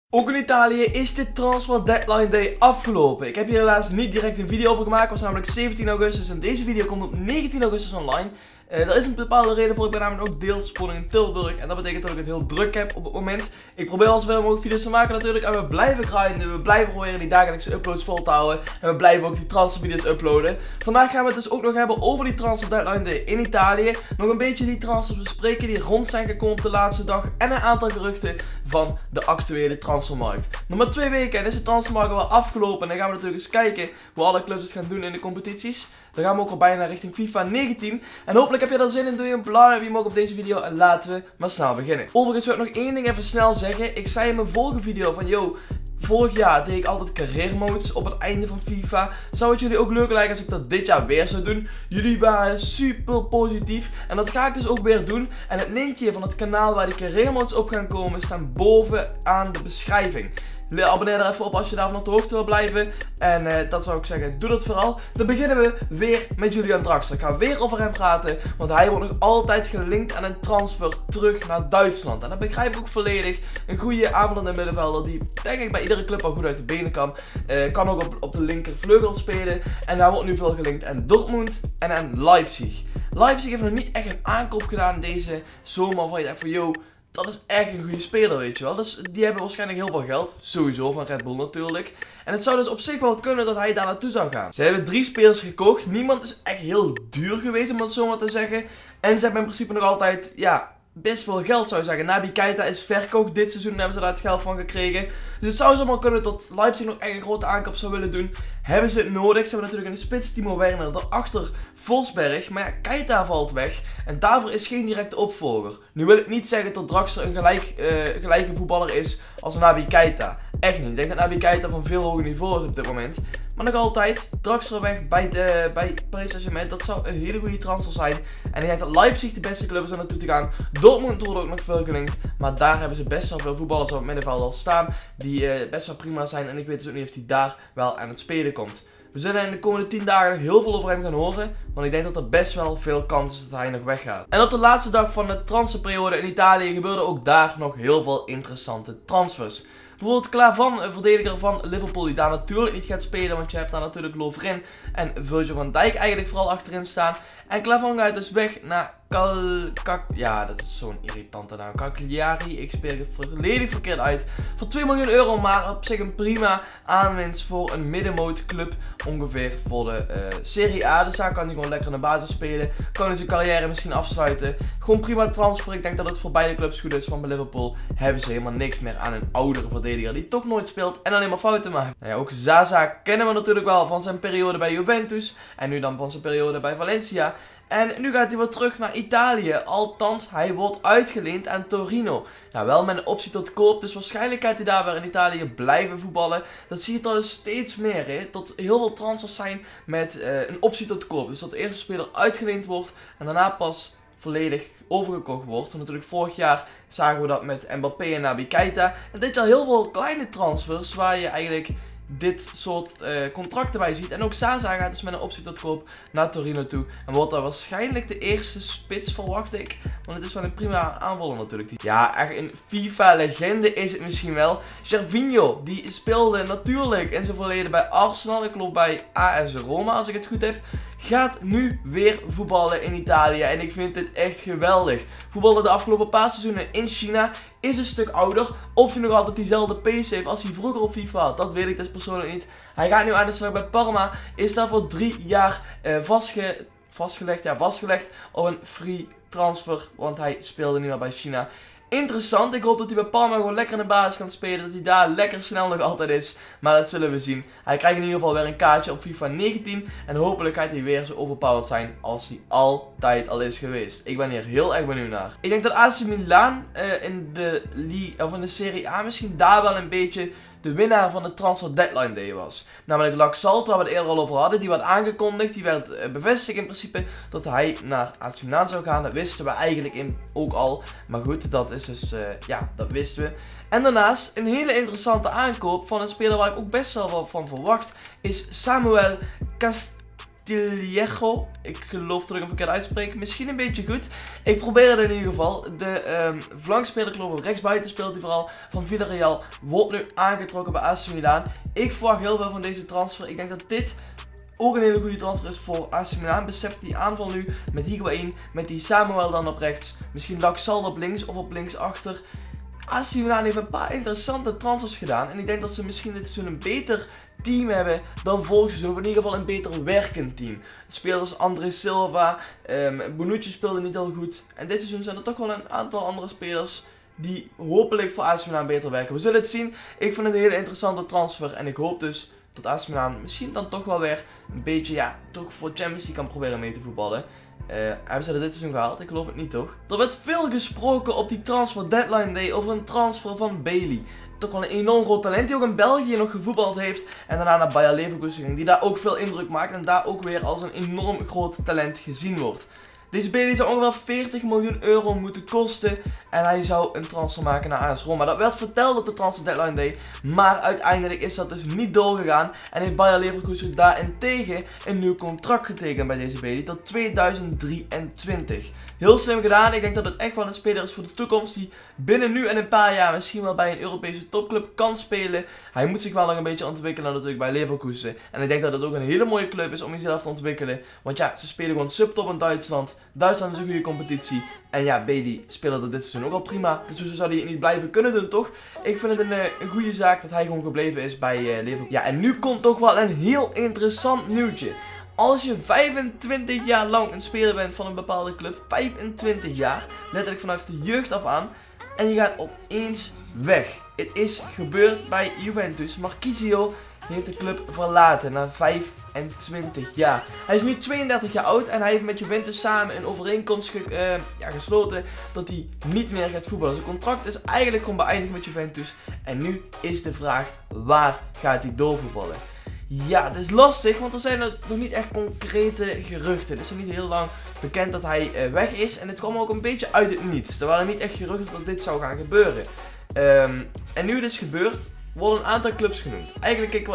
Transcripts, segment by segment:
Ook in Italië is de transfer deadline day afgelopen. Ik heb hier helaas niet direct een video over gemaakt. Het was namelijk 17 augustus en deze video komt op 19 augustus online. Er is een bepaalde reden voor. Ik ben namelijk ook deelsponing in Tilburg. En dat betekent dat ik het heel druk heb op het moment. Ik probeer al zoveel mogelijk video's te maken natuurlijk. En we blijven grinden. We blijven proberen die dagelijkse uploads vol te houden. En we blijven ook die transfervideo's uploaden. Vandaag gaan we het dus ook nog hebben over die transfer deadline day in Italië. Nog een beetje die transfers bespreken die rond zijn gekomen op de laatste dag. En een aantal geruchten van de actuele transfermarkt. Nog maar 2 weken en is de transfermarkt wel afgelopen. En dan gaan we natuurlijk eens kijken hoe alle clubs het gaan doen in de competities. Dan gaan we ook al bijna richting FIFA 19. En hopelijk heb je er zin in. Doe je een blauw duimpje op deze video. En laten we maar snel beginnen. Overigens wil ik nog één ding even snel zeggen. Ik zei in mijn vorige video van yo, vorig jaar deed ik altijd career modes op het einde van FIFA. Zou het jullie ook leuk lijken als ik dat dit jaar weer zou doen? Jullie waren super positief. En dat ga ik dus ook weer doen. En het linkje van het kanaal waar die career modes op gaan komen staan bovenaan de beschrijving. Abonneer er even op als je daarvan op de hoogte wil blijven. En dat zou ik zeggen, doe dat vooral. Dan beginnen we weer met Julian Draxler. Ik ga weer over hem praten, want hij wordt nog altijd gelinkt aan een transfer terug naar Duitsland. En dat begrijp ik ook volledig. Een goede aanvallende middenvelder die denk ik bij iedere club al goed uit de benen kan. Kan ook op de linkervleugel spelen. En daar wordt nu veel gelinkt aan Dortmund en aan Leipzig. Leipzig heeft nog niet echt een aankoop gedaan deze zomer van je denkt van yo, dat is echt een goede speler, weet je wel. Dus die hebben waarschijnlijk heel veel geld. Sowieso van Red Bull natuurlijk. En het zou dus op zich wel kunnen dat hij daar naartoe zou gaan. Ze hebben 3 spelers gekocht. Niemand is echt heel duur geweest, om het zo maar te zeggen. En ze hebben in principe nog altijd, ja, best veel geld zou je zeggen. Naby Keita is verkocht dit seizoen en hebben ze daar het geld van gekregen. Dus het zou zomaar kunnen dat Leipzig nog echt een grote aankoop zou willen doen. Hebben ze het nodig? Ze hebben natuurlijk in de spits Timo Werner, daarachter Forsberg. Maar ja, Keita valt weg. En daarvoor is geen directe opvolger. Nu wil ik niet zeggen dat Draxler een gelijke voetballer is als Naby Keita. Echt niet. Ik denk dat Naby Keita van veel hoger niveau is op dit moment. Maar nog altijd, Draxler weg bij Paris Saint-Germain. Dat zou een hele goede transfer zijn. En ik denk dat Leipzig de beste club is om naartoe te gaan. Dortmund wordt ook nog veel gelinkt. Maar daar hebben ze best wel veel voetballers op het middenveld al staan. Die best wel prima zijn. En ik weet dus ook niet of hij daar wel aan het spelen komt. We zullen in de komende 10 dagen nog heel veel over hem gaan horen. Want ik denk dat er best wel veel kans is dat hij nog weggaat. En op de laatste dag van de transferperiode in Italië gebeurde ook daar nog heel veel interessante transfers. Bijvoorbeeld Klavan, een verdediger van Liverpool, die daar natuurlijk niet gaat spelen. Want je hebt daar natuurlijk Lovren en Virgil van Dijk eigenlijk vooral achterin staan. En Klavan gaat dus weg naar ja, dat is zo'n irritante naam. Cagliari, ik spreek het volledig verkeerd uit. Voor 2 miljoen euro, maar op zich een prima aanwinst voor een middenmoot club. Ongeveer voor de Serie A. Dus daar kan hij gewoon lekker in de basis spelen. Kan hij zijn carrière misschien afsluiten. Gewoon prima transfer. Ik denk dat het voor beide clubs goed is. Want bij Liverpool hebben ze helemaal niks meer aan een oudere verdediger die toch nooit speelt en alleen maar fouten maakt. Nou ja, ook Zaza kennen we natuurlijk wel van zijn periode bij Juventus. En nu dan van zijn periode bij Valencia. En nu gaat hij weer terug naar Italië. Althans, hij wordt uitgeleend aan Torino. Ja, wel met een optie tot koop. Dus waarschijnlijk gaat hij daar weer in Italië blijven voetballen. Dat zie je toch dus steeds meer. Hè? Tot heel veel transfers zijn met een optie tot koop. Dus dat de eerste speler uitgeleend wordt. En daarna pas volledig overgekocht wordt. Want natuurlijk vorig jaar zagen we dat met Mbappé en Naby Keita. En dit jaar heel veel kleine transfers waar je eigenlijk dit soort contracten bij ziet. En ook Zaza gaat dus met een optie tot koop naar Torino toe. En wordt daar waarschijnlijk de eerste spits, verwacht ik. Want het is wel een prima aanvaller natuurlijk. Ja, echt een FIFA-legende is het misschien wel. Gervinho, die speelde natuurlijk in zijn verleden bij Arsenal. Ik geloof bij AS Roma, als ik het goed heb. Gaat nu weer voetballen in Italië. En ik vind dit echt geweldig. Voetballen de afgelopen paar seizoenen in China. Is een stuk ouder. Of hij nog altijd diezelfde pace heeft als hij vroeger op FIFA had. Dat weet ik dus persoonlijk niet. Hij gaat nu aan de slag bij Parma. Is daar voor 3 jaar vastgelegd op een free transfer. Want hij speelde niet meer bij China. Interessant, ik hoop dat hij bij Parma gewoon lekker in de basis kan spelen. Dat hij daar lekker snel nog altijd is. Maar dat zullen we zien. Hij krijgt in ieder geval weer een kaartje op FIFA 19. En hopelijk gaat hij weer zo overpowered zijn als hij altijd al is geweest. Ik ben hier heel erg benieuwd naar. Ik denk dat AC Milan in de Serie A misschien daar wel een beetje de winnaar van de transfer deadline day was. Namelijk Laxalt, waar we het eerder al over hadden. Die werd aangekondigd. Die werd bevestigd in principe dat hij naar AC Milan zou gaan. Dat wisten we eigenlijk ook al. Maar goed, dat is dus, ja, dat wisten we. En daarnaast, een hele interessante aankoop van een speler waar ik ook best wel wat van verwacht, is Samuel Castillejo. Ik geloof dat ik hem verkeerd uitspreek. Misschien een beetje goed. Ik probeer het in ieder geval. De flankspeler, geloof ik, rechtsbuiten speelt hij vooral, van Villarreal, wordt nu aangetrokken bij AC Milan. Ik verwacht heel veel van deze transfer. Ik denk dat dit ook een hele goede transfer is voor AC Milan. Beseft die aanval nu met Higuain, met die Samuel dan op rechts. Misschien Laxalt op links of op links achter. AC Milan heeft een paar interessante transfers gedaan. En ik denk dat ze misschien dit seizoen een beter team hebben dan vorig seizoen. Of in ieder geval een beter werkend team. Spelers als André Silva, Bonucci speelde niet heel goed. En dit seizoen zijn er toch wel een aantal andere spelers die hopelijk voor AC Milan beter werken. We zullen het zien. Ik vind het een hele interessante transfer. En ik hoop dus dat AC Milan misschien dan toch wel weer een beetje, ja, toch voor Champions League kan proberen mee te voetballen. Hebben ze dat dit seizoen gehaald? Ik geloof het niet, toch? Er werd veel gesproken op die transfer deadline day over een transfer van Bailey. Toch wel een enorm groot talent die ook in België nog gevoetbald heeft. En daarna naar Bayer Leverkusen ging. Die daar ook veel indruk maakt en daar ook weer als een enorm groot talent gezien wordt. Deze Bailey zou ongeveer 40 miljoen euro moeten kosten. En hij zou een transfer maken naar AS Roma. Dat werd verteld op de transfer deadline day. Maar uiteindelijk is dat dus niet doorgegaan. En heeft Bayer Leverkusen daarentegen een nieuw contract getekend bij deze Bailey tot 2023. Heel slim gedaan. Ik denk dat het echt wel een speler is voor de toekomst. Die binnen nu en een paar jaar misschien wel bij een Europese topclub kan spelen. Hij moet zich wel nog een beetje ontwikkelen natuurlijk bij Leverkusen. En ik denk dat het ook een hele mooie club is om jezelf te ontwikkelen. Want ja, ze spelen gewoon subtop in Duitsland. Duitsland is een goede competitie. En ja, Bailey speelde dit seizoen ook al prima. Dus zo zou hij het niet blijven kunnen doen, toch? Ik vind het een goede zaak dat hij gewoon gebleven is bij Leverkusen. Ja, en nu komt toch wel een heel interessant nieuwtje. Als je 25 jaar lang een speler bent van een bepaalde club, 25 jaar, letterlijk vanaf de jeugd af aan, en je gaat opeens weg. Het is gebeurd bij Juventus. Marquisio heeft de club verlaten na 25 jaar. Hij is nu 32 jaar oud en hij heeft met Juventus samen een overeenkomst gesloten dat hij niet meer gaat voetballen. Zijn contract is eigenlijk gewoon beëindigd met Juventus. En nu is de vraag, waar gaat hij doorvoetballen? Ja, het is lastig, want er zijn nog niet echt concrete geruchten. Het is nog niet heel lang bekend dat hij weg is. En het kwam ook een beetje uit het niets. Er waren niet echt geruchten dat dit zou gaan gebeuren. En nu het is gebeurd, worden een aantal clubs genoemd. Eigenlijk, kijk,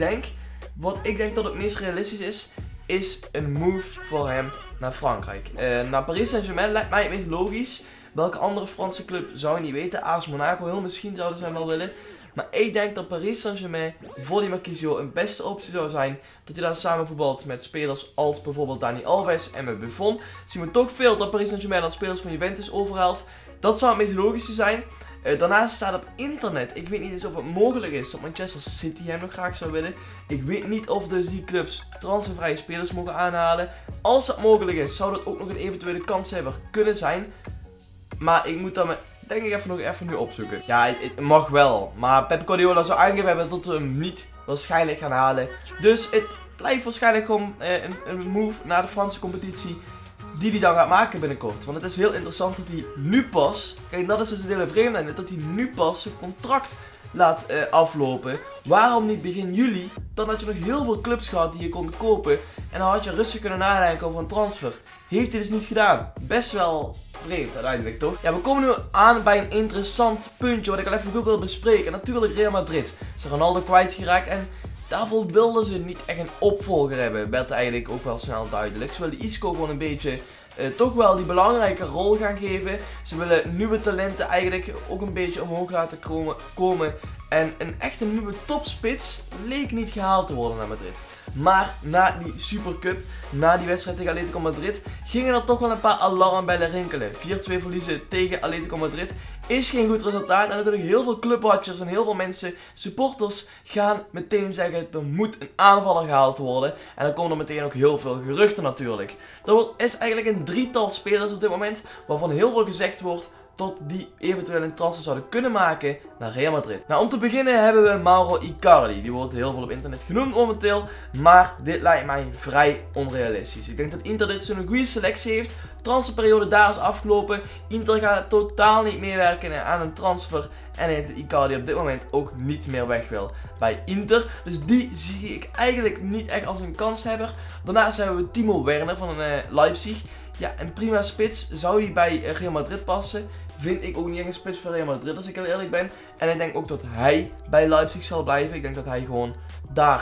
wat ik denk dat het meest realistisch is een move voor hem naar Frankrijk. Naar Paris Saint-Germain lijkt mij het meest logisch. Welke andere Franse club zou je niet weten? AS Monaco, heel misschien zouden ze hem wel willen. Maar ik denk dat Paris Saint-Germain voor die Marquisio een beste optie zou zijn. Dat hij daar samen voetbalt met spelers als bijvoorbeeld Dani Alves en met Buffon. Zien we toch veel dat Paris Saint-Germain dan spelers van Juventus overhaalt. Dat zou het meest logische zijn. Daarnaast staat op internet, ik weet niet eens of het mogelijk is dat Manchester City hem nog graag zou willen. Ik weet niet of dus die clubs transfervrije spelers mogen aanhalen. Als dat mogelijk is, zou dat ook nog een eventuele kanshebber kunnen zijn. Maar ik moet dat denk ik nog even nu opzoeken. Ja, het mag wel. Maar Pep Guardiola zou aangegeven hebben dat we hem niet waarschijnlijk gaan halen. Dus het blijft waarschijnlijk gewoon een move naar de Franse competitie die hij dan gaat maken binnenkort. Want het is heel interessant dat hij nu pas, kijk, dat is dus een hele vreemde, dat hij nu pas zijn contract laat aflopen. Waarom niet begin juli? Dan had je nog heel veel clubs gehad die je kon kopen. En dan had je rustig kunnen nadenken over een transfer. Heeft hij dus niet gedaan. Best wel vreemd uiteindelijk, toch? Ja, we komen nu aan bij een interessant puntje wat ik al even goed wil bespreken. Natuurlijk Real Madrid. Ze zijn Ronaldo kwijtgeraakt en daarvoor wilden ze niet echt een opvolger hebben. Werd eigenlijk ook wel snel duidelijk. Ze willen Isco gewoon een beetje toch wel die belangrijke rol gaan geven. Ze willen nieuwe talenten eigenlijk ook een beetje omhoog laten komen. En een echte nieuwe topspits leek niet gehaald te worden naar Madrid. Maar na die Supercup, na die wedstrijd tegen Atletico Madrid, gingen er toch wel een paar alarmbellen rinkelen. 4-2 verliezen tegen Atletico Madrid is geen goed resultaat. En natuurlijk heel veel clubwatchers en heel veel mensen, supporters, gaan meteen zeggen er moet een aanvaller gehaald worden. En dan komen er meteen ook heel veel geruchten natuurlijk. Er is eigenlijk een drietal spelers op dit moment waarvan heel veel gezegd wordt tot die eventueel een transfer zouden kunnen maken naar Real Madrid. Nou, om te beginnen hebben we Mauro Icardi. Die wordt heel veel op internet genoemd momenteel. Maar dit lijkt mij vrij onrealistisch. Ik denk dat Inter dit zo'n goede selectie heeft. De transferperiode daar is afgelopen. Inter gaat totaal niet meewerken aan een transfer. En heeft Icardi op dit moment ook niet meer weg wil bij Inter. Dus die zie ik eigenlijk niet echt als een kanshebber. Daarnaast hebben we Timo Werner van Leipzig. Ja, een prima spits. Zou die bij Real Madrid passen? Vind ik ook niet echt een spits voor Real Madrid, als ik heel eerlijk ben. En ik denk ook dat hij bij Leipzig zal blijven. Ik denk dat hij gewoon daar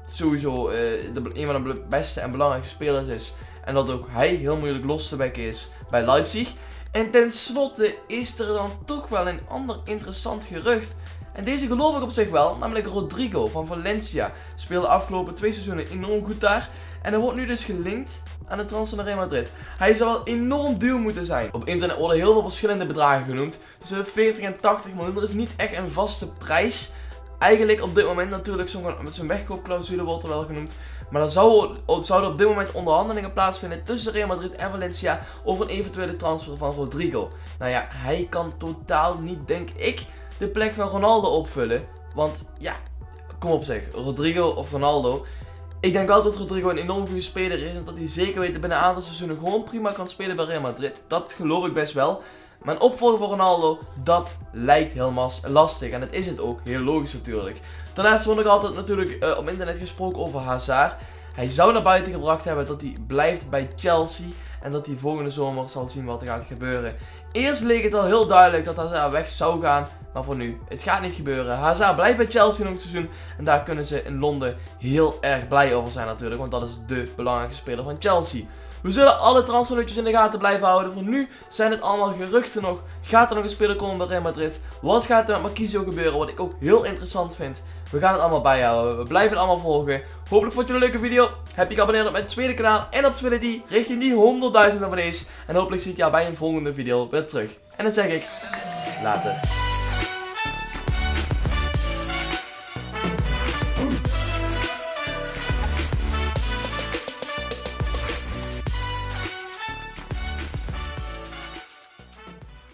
sowieso een van de beste en belangrijkste spelers is. En dat ook hij heel moeilijk los te wekken is bij Leipzig. En tenslotte is er dan toch wel een ander interessant gerucht. En deze geloof ik op zich wel, namelijk Rodrigo van Valencia. Speelde de afgelopen 2 seizoenen enorm goed daar. En hij wordt nu dus gelinkt aan de transfer naar Real Madrid. Hij zou wel enorm duur moeten zijn. Op internet worden heel veel verschillende bedragen genoemd. Tussen 40 en 80 miljoen. Er is niet echt een vaste prijs. Eigenlijk op dit moment natuurlijk met zo'n wegkoopclausule wordt er wel genoemd. Maar dan zouden op dit moment onderhandelingen plaatsvinden tussen Real Madrid en Valencia over een eventuele transfer van Rodrigo. Nou ja, hij kan totaal niet, denk ik, de plek van Ronaldo opvullen. Want ja, kom op zeg, Rodrigo of Ronaldo. Ik denk wel dat Rodrigo een enorm goede speler is en dat hij zeker weten binnen een aantal seizoenen gewoon prima kan spelen bij Real Madrid. Dat geloof ik best wel. Maar een opvolger voor Ronaldo, dat lijkt heel lastig. En dat is het ook, heel logisch natuurlijk. Daarnaast wordt nog altijd natuurlijk op internet gesproken over Hazard. Hij zou naar buiten gebracht hebben dat hij blijft bij Chelsea. En dat hij volgende zomer zal zien wat er gaat gebeuren. Eerst leek het wel heel duidelijk dat Hazard weg zou gaan. Maar voor nu, het gaat niet gebeuren. Hazard blijft bij Chelsea nog een seizoen. En daar kunnen ze in Londen heel erg blij over zijn natuurlijk. Want dat is de belangrijkste speler van Chelsea. We zullen alle transfernutjes in de gaten blijven houden. Voor nu zijn het allemaal geruchten nog. Gaat er nog een speler komen bij Real Madrid? Wat gaat er met Marquisio gebeuren? Wat ik ook heel interessant vind. We gaan het allemaal bijhouden. We blijven het allemaal volgen. Hopelijk vond je een leuke video. Heb je geabonneerd op mijn tweede kanaal en op Twitty richting die 100.000 abonnees. En hopelijk zie ik jou bij een volgende video weer terug. En dan zeg ik, later.